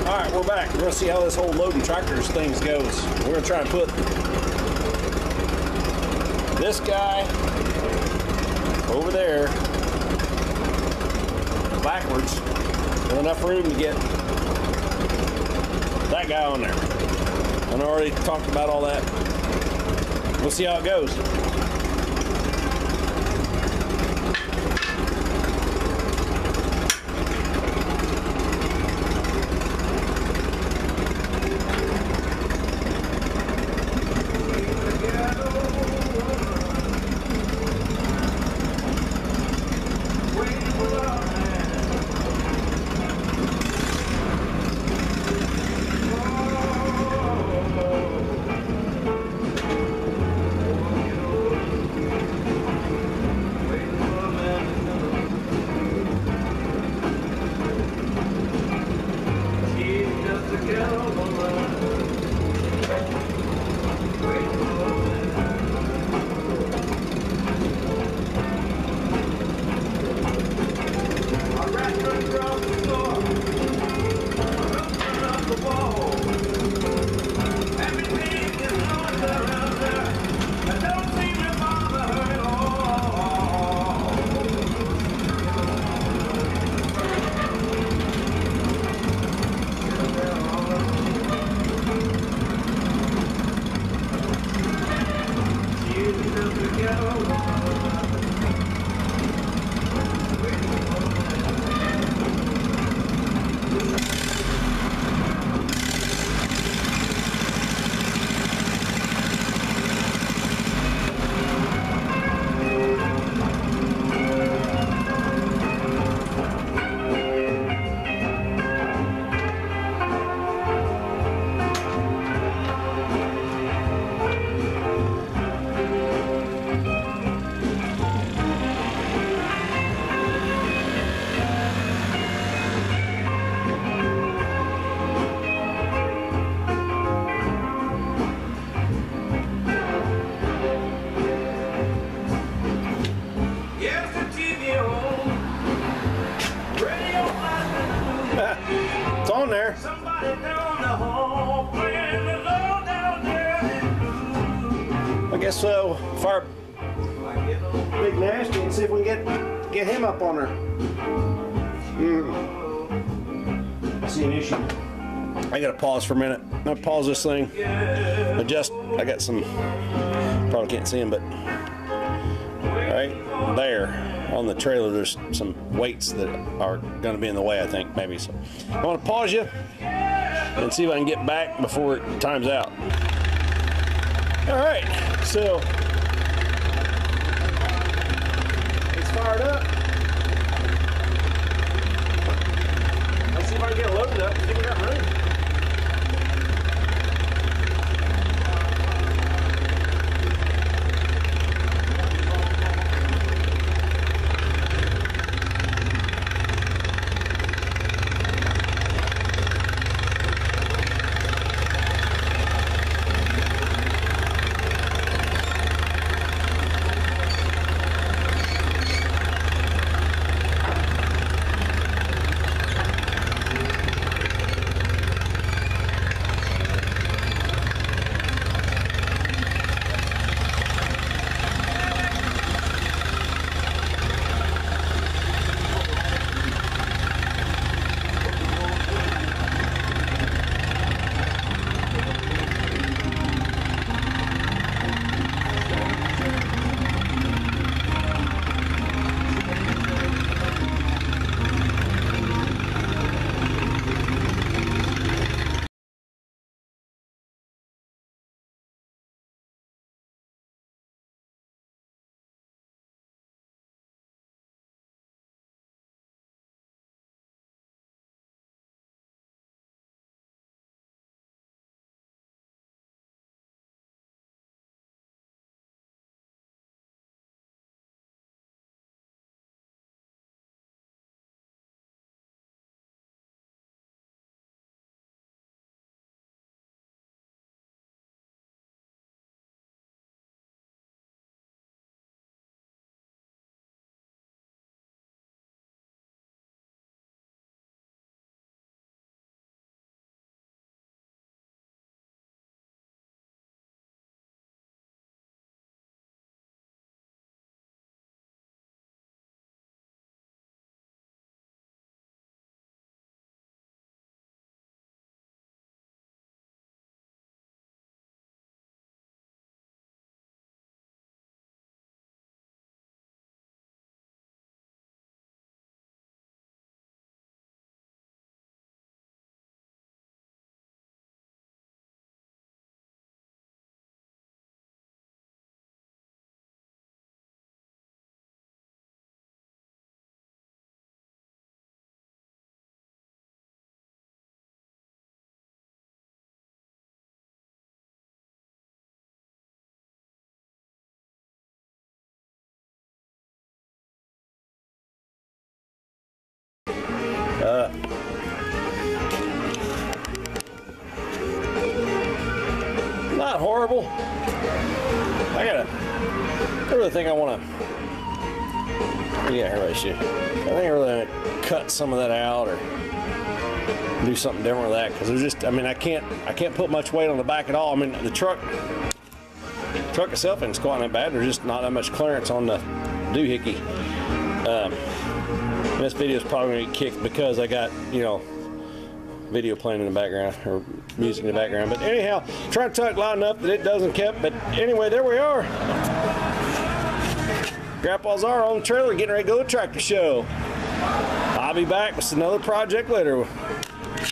Alright, we're back. We're going to see how this whole loading tractors things goes. We're going to try and put this guy over there backwards with enough room to get that guy on there. I already talked about all that. We'll see how it goes. It's on there. I guess so. Fire Big Nasty and see if we can get him up on her. I see an issue. I gotta pause for a minute. I'm gonna pause this thing. Adjust. I got some. Probably can't see him, but right there on the trailer, there's some weights that are gonna be in the way. I think maybe. So I want to pause you and see if I can get back before it times out. All right. So it's fired up. Let's see if I can get it loaded up. See if we got room. marble. I really think I want to. Yeah, here, let's see. I think I really want to cut some of that out or do something different with that, because there's just, I mean, I can't put much weight on the back at all. I mean, the truck itself isn't quite that bad. There's just not that much clearance on the doohickey. This video is probably going to get kicked because I got, you know, video playing in the background or music in the background. But anyhow, try to tuck loud enough that it doesn't keep. But anyway, there we are. Grandpa's our own trailer getting ready to go to the tractor show. I'll be back with another project later.